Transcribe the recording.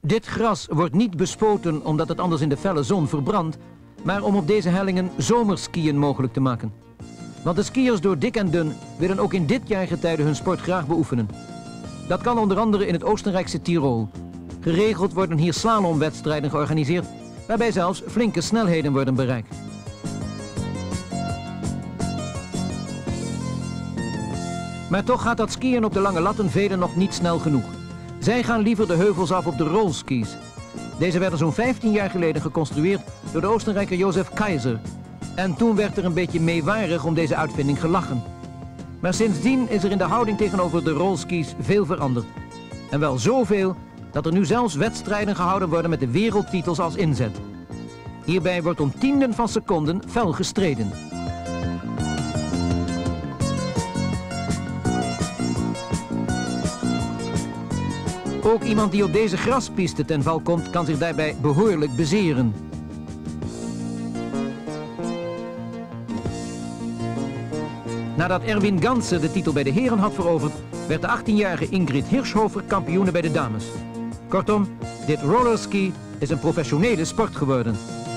Dit gras wordt niet bespoten omdat het anders in de felle zon verbrandt, maar om op deze hellingen zomerskiën mogelijk te maken. Want de skiers door dik en dun willen ook in dit jaargetijde hun sport graag beoefenen. Dat kan onder andere in het Oostenrijkse Tirol. Geregeld worden hier slalomwedstrijden georganiseerd, waarbij zelfs flinke snelheden worden bereikt. Maar toch gaat dat skiën op de lange latten velen nog niet snel genoeg. Zij gaan liever de heuvels af op de rollskis. Deze werden zo'n 15 jaar geleden geconstrueerd door de Oostenrijker Josef Kaiser. En toen werd er een beetje meewarig om deze uitvinding gelachen. Maar sindsdien is er in de houding tegenover de rollskis veel veranderd. En wel zoveel dat er nu zelfs wedstrijden gehouden worden met de wereldtitels als inzet. Hierbij wordt om tienden van seconden fel gestreden. Ook iemand die op deze graspiste ten val komt, kan zich daarbij behoorlijk bezeren. Nadat Erwin Ganse de titel bij de heren had veroverd, werd de 18-jarige Ingrid Hirschhofer kampioene bij de dames. Kortom, dit rollerski is een professionele sport geworden.